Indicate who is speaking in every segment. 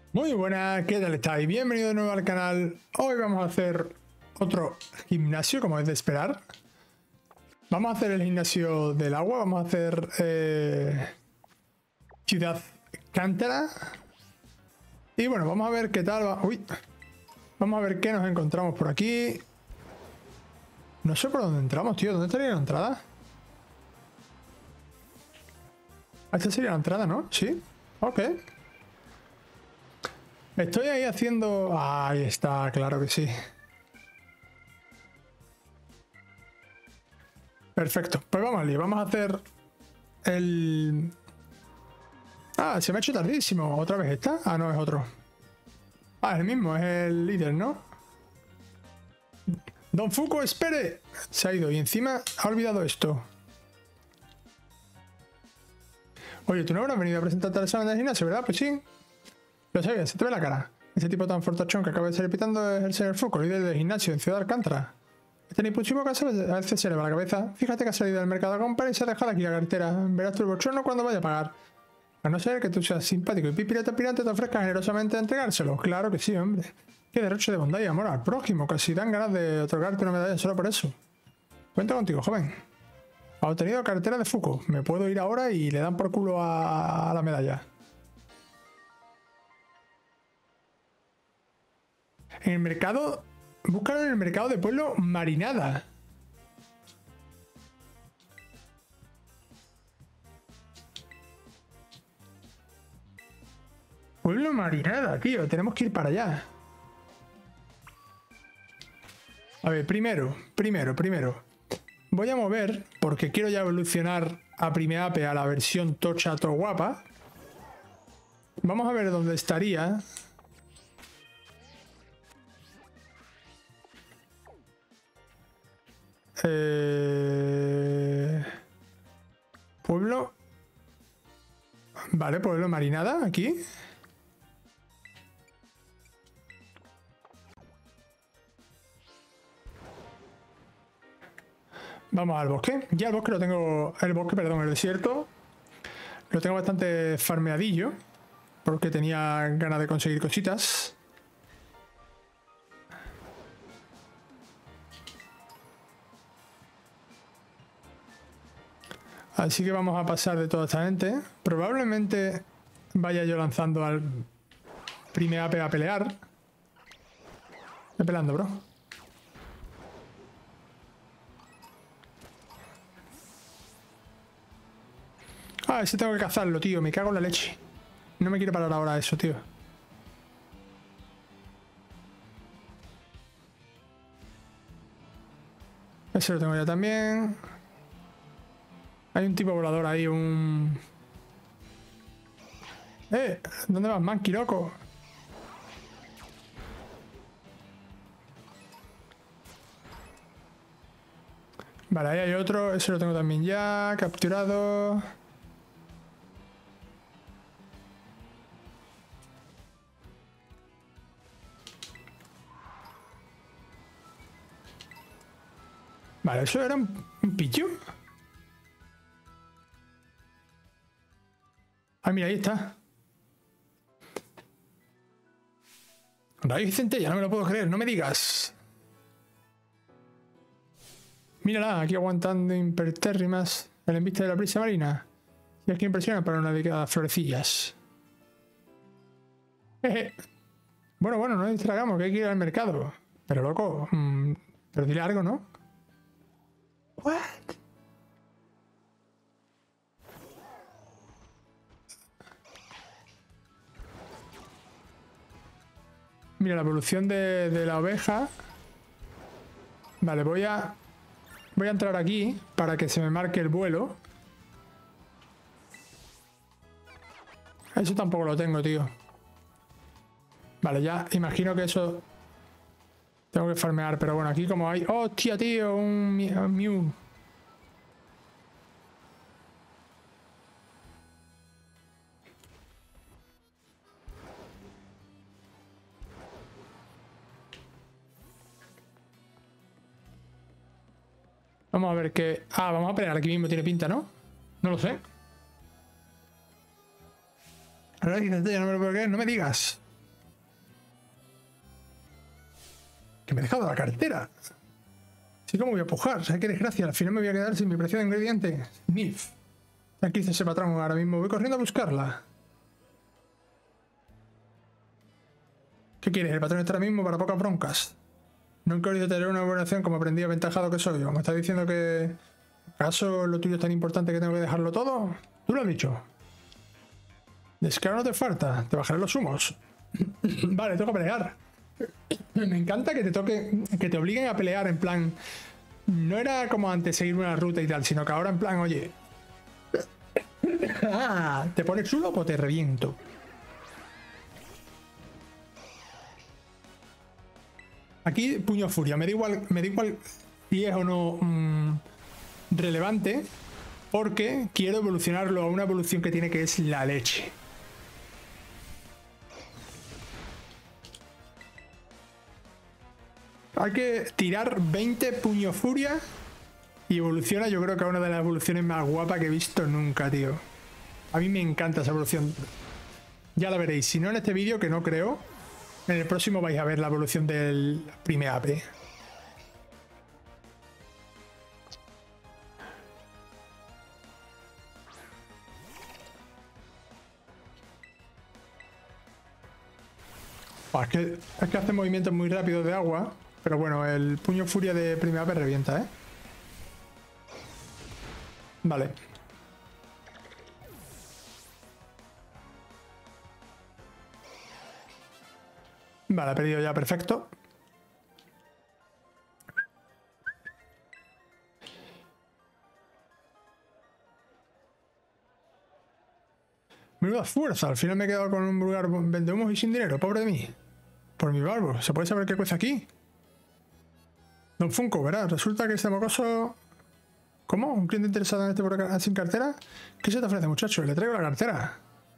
Speaker 1: Muy buenas, ¿qué tal estáis? Bienvenido de nuevo al canal. Hoy vamos a hacer otro gimnasio, como es de esperar. Vamos a hacer el gimnasio del agua, vamos a hacer Ciudad Cántara. Y bueno, vamos a ver qué tal va. Uy, vamos a ver qué nos encontramos por aquí. No sé por dónde entramos, tío. ¿Dónde estaría la entrada? Esta sería la entrada, ¿no? Sí. Ok. Estoy ahí haciendo... Ahí está, claro que sí. Perfecto. Pues vamos al lío. Vamos a hacer el... Ah, se me ha hecho tardísimo. ¿Otra vez esta? Ah, no, es otro. Ah, es el mismo, es el líder, ¿no? Don Fuku, espere. Se ha ido y encima ha olvidado esto. Oye, tú no habrás venido a presentarte al examen de gimnasio, ¿verdad? Pues sí. Lo sabías, se te ve la cara. Ese tipo tan fortachón que acaba de salir pitando es el señor Fuku, líder del gimnasio en Ciudad Alcántara. Este nipuchimo que a veces se le va la cabeza. Fíjate que ha salido del mercado a comprar y se ha dejado aquí la cartera. Verás tu bochorno cuando vaya a pagar. A no ser que tú seas simpático y pirata pirante te ofrezca generosamente a entregárselo. Claro que sí, hombre. Qué derroche de bondad y amor al prójimo. Casi dan ganas de otorgarte una medalla solo por eso. Cuento contigo, joven. Ha obtenido cartera de Fuku. Me puedo ir ahora y le dan por culo a la medalla. En el mercado... Búscalo en el mercado de pueblo Marinada. Pueblo Marinada, tío. Tenemos que ir para allá. A ver, primero. Voy a mover, porque quiero ya evolucionar a Primeape a la versión tocha to guapa. Vamos a ver dónde estaría. Pueblo. Vale, pueblo Marinada, aquí. Vamos al bosque. Ya el bosque lo tengo... El bosque, perdón, el desierto. Lo tengo bastante farmeadillo. Porque tenía ganas de conseguir cositas. Así que vamos a pasar de toda esta gente. Probablemente vaya yo lanzando al Primeape a pelear. Estoy pelando, bro. Ah, ese tengo que cazarlo, tío. Me cago en la leche. No me quiero parar ahora eso, tío. Ese lo tengo ya también. Hay un tipo volador ahí, un... ¿Dónde vas, Monkey, loco? Vale, ahí hay otro. Ese lo tengo también ya. Capturado. Vale, ¿eso era un pichu? Ah, mira, ahí está. Raíz centella, no me lo puedo creer, no me digas. Mírala, aquí aguantando impertérrimas el embiste de la brisa marina. Y es que impresiona para una de florecillas. Bueno, no nos distragamos, que hay que ir al mercado. Pero loco, pero dile algo, ¿no? What? Mira, la evolución de la oveja. Vale, voy a entrar aquí para que se me marque el vuelo. Eso tampoco lo tengo, tío. Vale, ya imagino que eso tengo que farmear, pero bueno, aquí como hay... ¡Hostia, tío! Un Mew. Vamos a ver qué... Ah, vamos a pelear aquí mismo, tiene pinta, ¿no? No lo sé. Ahora que ya no me lo puedo creer, no me digas. Que me he dejado la cartera. Así como voy a pujar. ¿Sabes qué desgracia? Al final me voy a quedar sin mi preciado ingrediente. Nif. Aquí dice ese patrón. Ahora mismo voy corriendo a buscarla. ¿Qué quieres? El patrón está ahora mismo para pocas broncas. Nunca he oído tener una buena acción como aprendí aventajado que soy. ¿Me estás diciendo que acaso lo tuyo es tan importante que tengo que dejarlo todo? Tú lo has dicho. Descaro no te falta. Te bajaré los humos. Vale, toca pelear. Me encanta que te toque, que te obliguen a pelear en plan. No era como antes seguir una ruta y tal, sino que ahora en plan, oye. ¿Te pones chulo o te reviento? Aquí puño furia, me da igual si es o no relevante, porque quiero evolucionarlo a una evolución que tiene, que es la leche. Hay que tirar 20 puño furia y evoluciona, yo creo que a una de las evoluciones más guapas que he visto nunca, tío. A mí me encanta esa evolución. Ya la veréis, si no en este vídeo, que no creo. En el próximo vais a ver la evolución del primer AP. Es que hace movimientos muy rápidos de agua. Pero bueno, el puño furia de primer AP revienta, ¿eh? Vale. Vale, he perdido ya, perfecto. Menuda fuerza, al final me he quedado con un lugar vendehumos y sin dinero, pobre de mí. Por mi barbo, ¿se puede saber qué cuesta aquí? Don Funko, verás, resulta que este mocoso... ¿Cómo? ¿Un cliente interesado en este por acá sin cartera? ¿Qué se te ofrece, muchacho? Le traigo la cartera.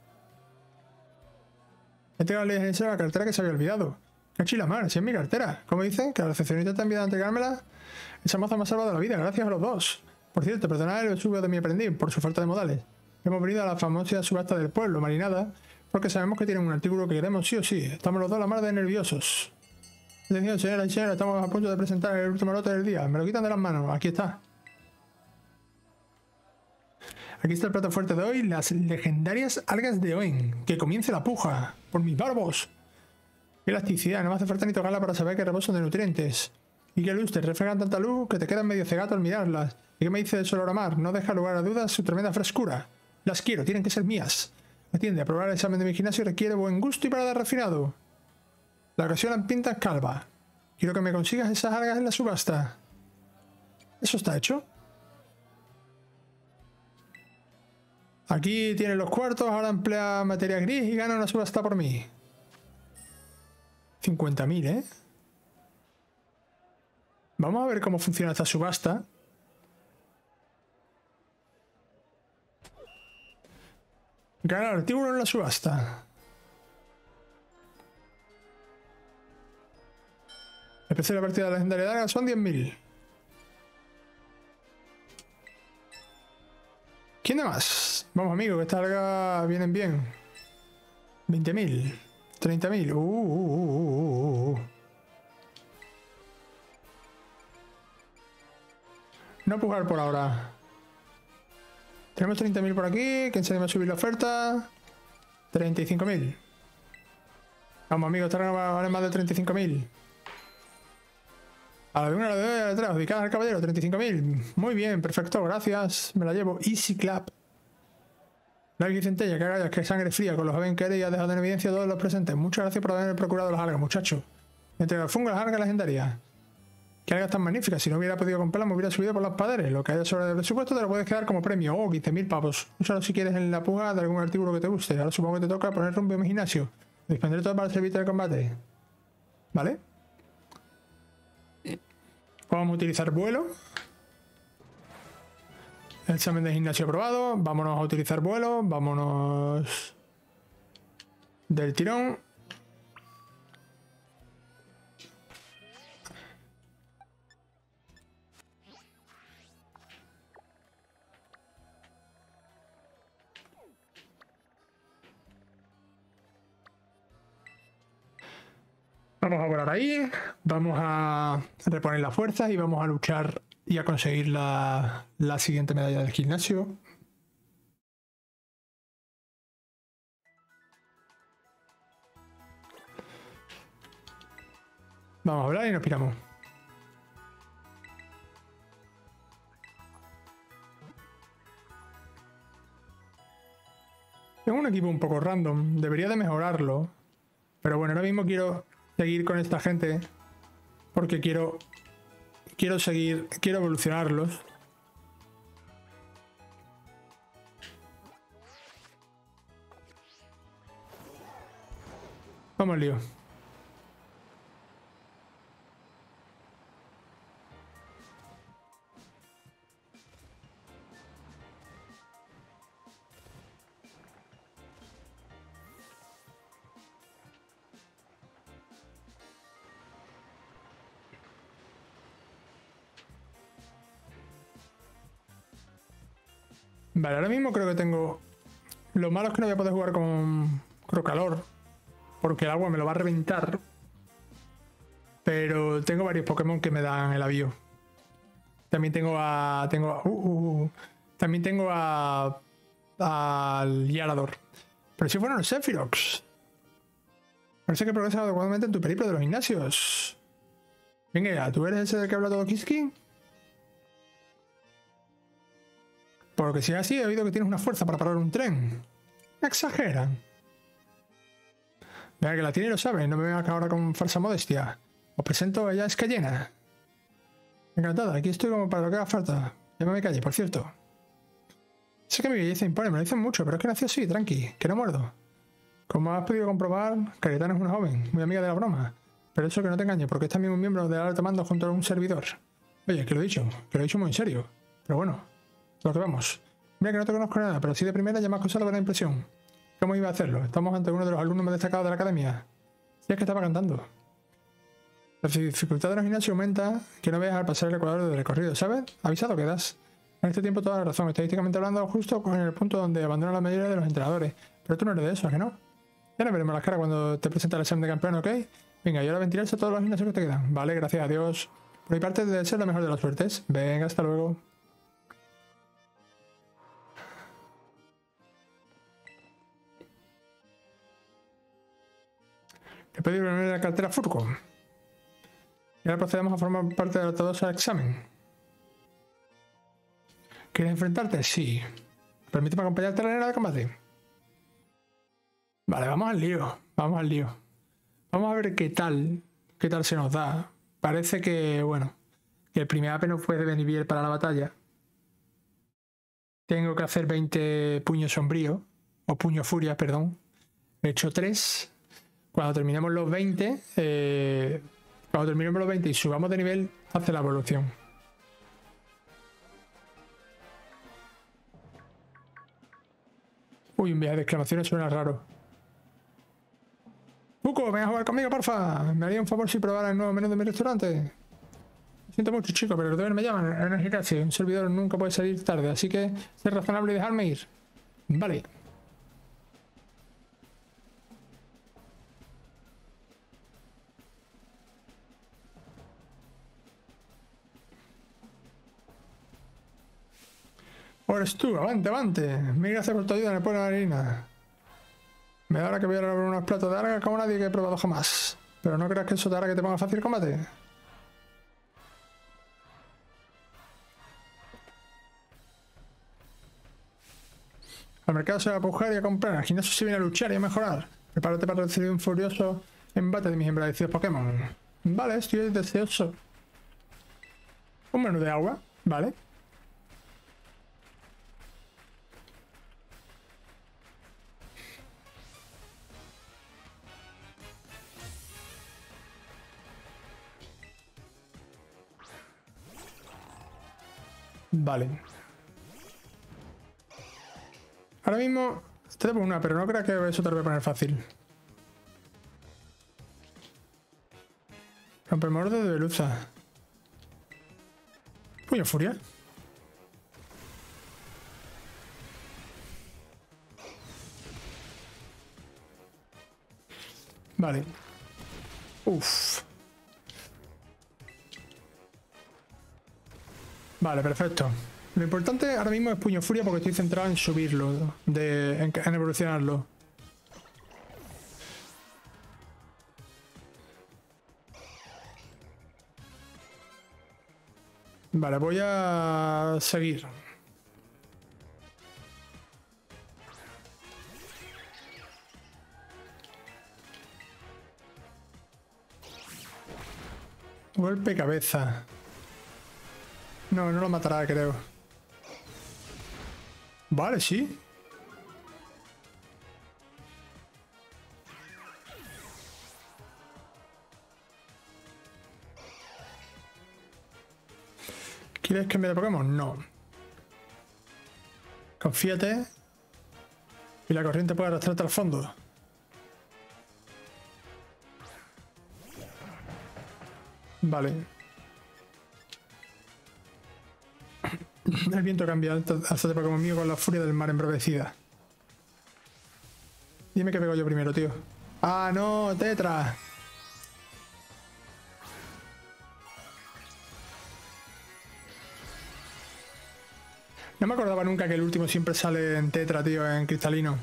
Speaker 1: He entregado la cartera que se había olvidado. ¡Qué mar! Si es mi cartera. ¿Cómo dicen? ¿Que la recepcionista te ha enviado a entregármela? Esa moza me ha salvado la vida, gracias a los dos. Por cierto, perdonad el subo de mi aprendiz por su falta de modales. Hemos venido a la famosa subasta del pueblo, Marinada, porque sabemos que tienen un artículo que queremos sí o sí. Estamos los dos la mar de nerviosos. Atención, señoras y señores, estamos a punto de presentar el último lote del día. Me lo quitan de las manos. Aquí está. Aquí está el plato fuerte de hoy, las legendarias algas de Oen. ¡Que comience la puja! ¡Por mis barbos! ¡Qué elasticidad! No me hace falta ni tocarla para saber que rebosan de nutrientes. Y qué luz, te reflejan tanta luz que te quedas medio cegato al mirarlas. ¿Y qué me dice de Soloramar? No deja lugar a dudas su tremenda frescura. Las quiero, tienen que ser mías. Atiende, aprobar el examen de mi gimnasio requiere buen gusto y paladar refinado. La ocasión la pinta calva. Quiero que me consigas esas algas en la subasta. ¿Eso está hecho? Aquí tiene los cuartos, ahora emplea materia gris y gana una subasta por mí. 50.000, ¿eh? Vamos a ver cómo funciona esta subasta. Gana artículo en la subasta. El precio de la partida legendaria de algas son 10.000. ¿Quién de más? Vamos, amigo, que estas algas vienen bien. 20.000. 30.000. No pujar por ahora. Tenemos 30.000 por aquí. ¿Quién se anima a subir la oferta? 35.000. Vamos, amigos, esta vale más de 35.000. A la de una, a la de dos, a la de tres. Adjudicadas al caballero, 35.000. Muy bien, perfecto, gracias. Me la llevo. Easy clap. Larga y centella, que agallas, que sangre fría. Con los joven que eres y has dejado en evidencia a todos los presentes. Muchas gracias por haberme procurado las algas, muchacho. Entrega el fungo las algas legendarias. Qué algas tan magníficas. Si no hubiera podido comprarlas, me hubiera subido por los padres. Lo que haya sobre el presupuesto te lo puedes quedar como premio. Oh, 15.000 pavos. Úsalo si quieres en la puja de algún artículo que te guste. Ahora supongo que te toca poner rumbo en mi gimnasio. Dispondré todo para servirte de combate. ¿Vale? Vamos a utilizar vuelo. El examen de gimnasio aprobado. Vámonos a utilizar vuelo. Vámonos del tirón. Vamos a volar ahí, vamos a reponer las fuerzas y vamos a luchar y a conseguir la siguiente medalla del gimnasio. Vamos a hablar y nos piramos. Tengo un equipo un poco random, debería de mejorarlo. Pero bueno, ahora mismo quiero seguir con esta gente porque quiero evolucionarlos. Vamos al lío. Vale, ahora mismo creo que tengo... Lo malo es que no voy a poder jugar con Crocalor, porque el agua me lo va a reventar. Pero tengo varios Pokémon que me dan el avío. También tengo a... También tengo a... al Yarador. Pero si fueron los Sephiroths. Parece que progresas adecuadamente en tu periplo de los gimnasios. Venga, ¿tú eres ese del que habla todo Kiski? Porque si es así, he oído que tienes una fuerza para parar un tren. Exageran. Venga, que la tiene y lo sabe. No me vengas ahora con falsa modestia. Os presento a Jazz Cayena. Encantada, aquí estoy como para lo que haga falta. Llámame Calle, por cierto. Sé que mi belleza impone, me lo dicen mucho, pero es que nació así, tranqui, que no muerdo. Como has podido comprobar, Cayetana es una joven, muy amiga de la broma. Pero eso que no te engañe, porque es también un miembro del alto mando junto a un servidor. Oye, que lo he dicho muy en serio. Pero bueno, lo que vamos. Mira que no te conozco nada, pero sí de primera ya me has causado buena impresión. ¿Cómo iba a hacerlo? Estamos ante uno de los alumnos más destacados de la academia. Si es que estaba cantando. La dificultad de los gimnasios aumenta que no veas al pasar el ecuador del recorrido, ¿sabes? Avisado quedas. En este tiempo toda la razón, estadísticamente hablando, justo en el punto donde abandonan la mayoría de los entrenadores. Pero tú no eres de eso, ¿a que no? Ya nos veremos las caras cuando te presente el examen de campeón, ¿ok? Venga, y ahora ventilarse todos los gimnasios que te quedan. Vale, gracias a Dios. Por mi parte debe ser la mejor de las suertes. Venga, hasta luego. He pedido la cartera Furco. Y ahora procedemos a formar parte de todos al examen. ¿Quieres enfrentarte? Sí. Permíteme acompañarte a la arena de combate. Vale, vamos al lío. Vamos al lío. Vamos a ver qué tal se nos da. Parece que, bueno, que el primer AP no puede venir bien para la batalla. Tengo que hacer 20 puños sombríos, o puños furia, perdón. He hecho 3. Cuando terminemos los 20, y subamos de nivel, hace la evolución. Uy, un viaje de exclamaciones suena raro. Buco, ven a jugar conmigo, porfa. Me haría un favor si probara el nuevo menú de mi restaurante. Lo siento mucho, chico, pero los deberes me llaman. En el gimnasio, un servidor nunca puede salir tarde, así que ser razonable y dejarme ir. Vale. Ahora eres tú, avante, avante. Mil gracias por tu ayuda en el pueblo de la harina. Me da ahora que voy a elaborar unos platos de alga como nadie que he probado jamás. Pero no creas que eso te hará que te ponga fácil el combate. Al mercado se va a pujar y a comprar. Al gimnasio se viene a luchar y a mejorar. Prepárate para recibir un furioso embate de mis embravecidos Pokémon. Vale, estoy deseoso. Un menú de agua, vale. Vale. Ahora mismo te debo una, pero no creo que eso te lo voy a poner fácil. Rompemordo de Veluza. Puño furia. Vale. Uf. Vale, perfecto. Lo importante ahora mismo es Puño Furia porque estoy centrado en subirlo, en evolucionarlo. Vale, voy a seguir. Golpe cabeza. No, no lo matará, creo. Vale, sí. ¿Quieres cambiar de Pokémon? No. Confíate. Y la corriente puede arrastrarte al fondo. Vale. El viento cambia. Alzate Pokémon mío con la furia del mar embravecida. Dime que pego yo primero, tío. ¡Ah, no! ¡Tetra! No me acordaba nunca que el último siempre sale en Tetra, tío, en cristalino.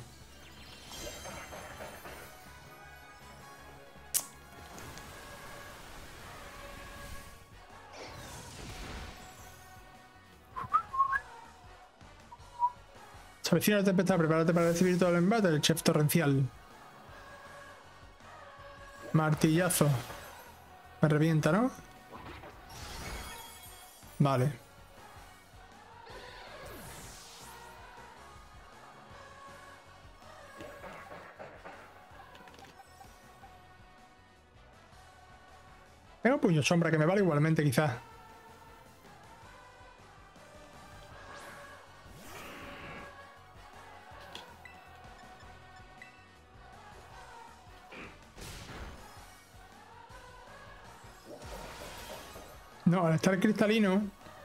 Speaker 1: Se avecina la tempestad, prepárate para recibir todo el embate del chef torrencial. Martillazo. Me revienta, ¿no? Vale. Tengo puño sombra que me vale igualmente, quizás. No, al estar cristalino...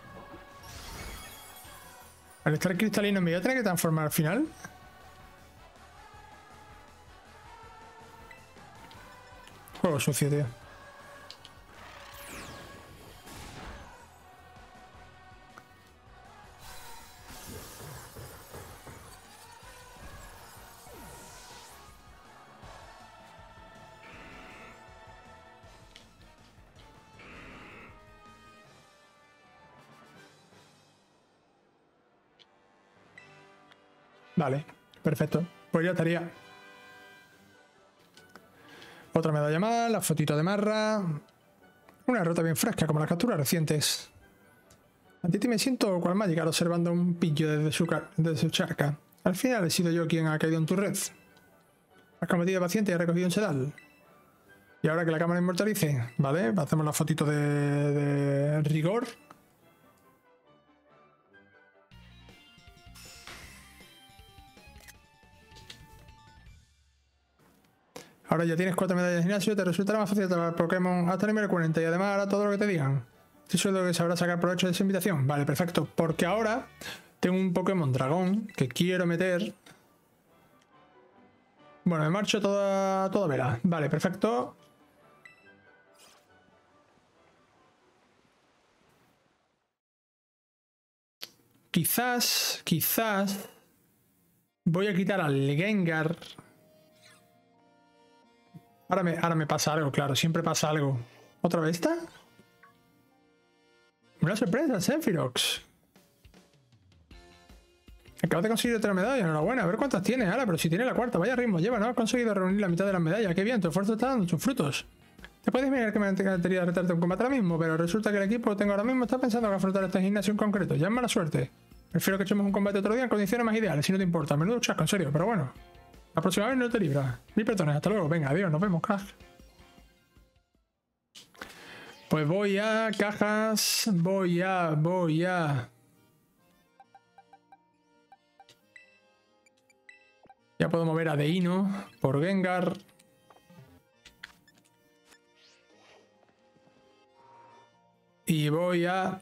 Speaker 1: Al estar cristalino me voy a tener que transformar al final. Juego sucio, tío. Vale, perfecto. Pues ya estaría. Otra medalla más, la fotito de Marra. Una derrota bien fresca, como las capturas recientes. Ante ti me siento cual Magikarp observando un pillo desde su charca. Al final he sido yo quien ha caído en tu red. Has cometido paciente y has recogido un sedal. Y ahora que la cámara inmortalice, ¿vale? Hacemos la fotito de rigor. Ahora ya tienes 4 medallas de gimnasio, te resultará más fácil atrapar Pokémon hasta el nivel 40 y además hará todo lo que te digan. Estoy seguro que sabrás sacar provecho de esa invitación. Vale, perfecto. Porque ahora tengo un Pokémon dragón que quiero meter. Bueno, me marcho toda vela. Vale, perfecto. Quizás voy a quitar al Gengar. Ahora me pasa algo, claro, siempre pasa algo. ¿Otra vez esta? Una sorpresa, Sephirox. Acabas de conseguir otra medalla, enhorabuena. A ver cuántas tienes ahora, pero si tiene la cuarta, vaya ritmo lleva, ¿no? Has conseguido reunir la mitad de las medallas. Qué bien, tu esfuerzo está dando sus frutos. Te puedes imaginar que me encantaría retarte un combate ahora mismo, pero resulta que el equipo que tengo ahora mismo está pensando en afrontar este gimnasio en concreto. Ya es mala suerte. Prefiero que echemos un combate otro día en condiciones más ideales, si no te importa. Menudo chasco, en serio, pero bueno. La próxima vez no te libras. Mil perdones, hasta luego. Venga, adiós, nos vemos, crack. Pues voy a cajas, voy a... Ya puedo mover a Deino por Gengar. Y voy a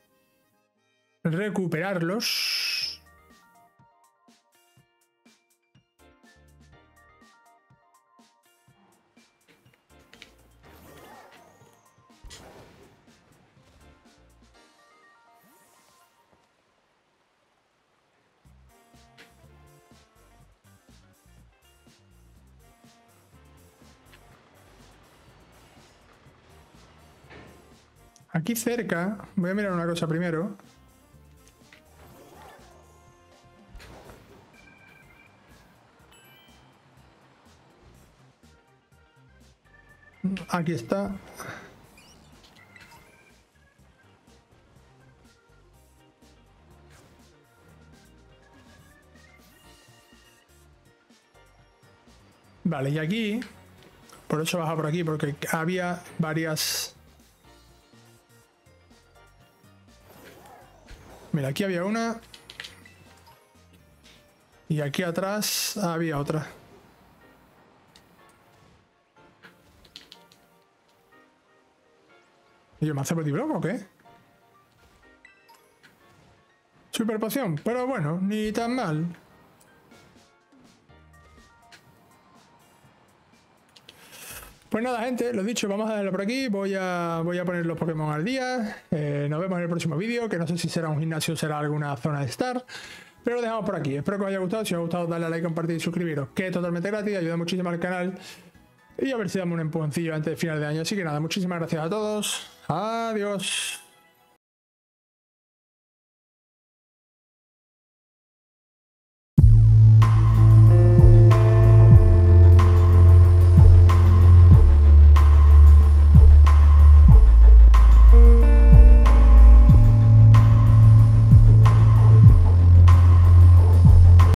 Speaker 1: recuperarlos. Aquí cerca, voy a mirar una cosa primero. Aquí está. Vale, y aquí, por eso he bajado por aquí, porque había varias... Mira, aquí había una. Y aquí atrás había otra. ¿Y yo me hace bloque o qué? Super poción, pero bueno, ni tan mal. Pues nada, gente, lo dicho, vamos a dejarlo por aquí. Voy a poner los Pokémon al día. Nos vemos en el próximo vídeo, que no sé si será un gimnasio o será alguna zona de estar. Pero lo dejamos por aquí. Espero que os haya gustado. Si os ha gustado, dale a like, compartir y suscribiros, que es totalmente gratis, ayuda muchísimo al canal. Y a ver si damos un empujoncillo antes de final de año. Así que nada, muchísimas gracias a todos. Adiós.